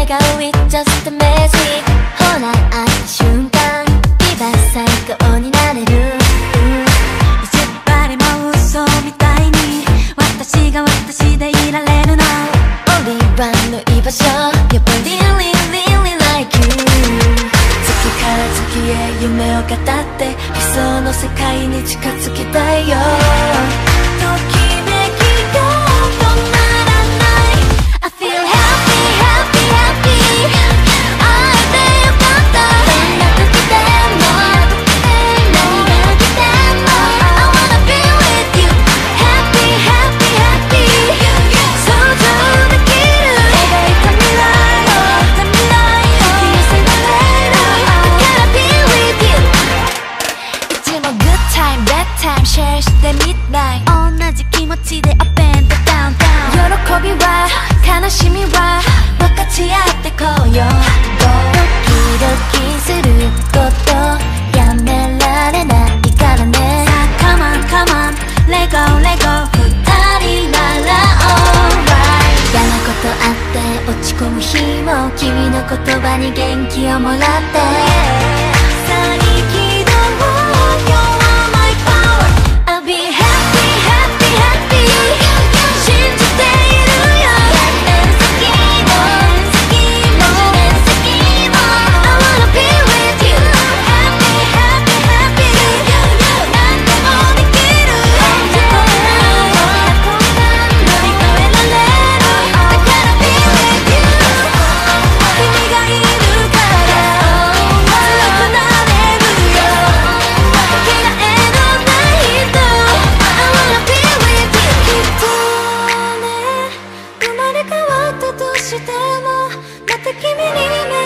笑顔 It's just a magic ほら会った瞬間今最高になれる、 意地張りも嘘みたいに私が私でいられるの Only one の居場所やっぱ Really really like you 月から月へ夢を語って理想の世界に近づきたいよシェアしてみたい同じ気持ちで Up and down down 喜びは悲しみは分かち合ってこうよドキドキすることやめられないからねさあ Come on come on Let go let go 二人なら Alright 嫌なことあって落ち込む日も君の言葉に元気をもらってさあ力道 I'll be happy, happy, happy 信じているよ年先も年先も I wanna be with you Happy, happy, happy 何でもできる乗り越えられるだから be with you 君がいるから強くなれるよかけがえのない生まれ変わったとしてもまた君に夢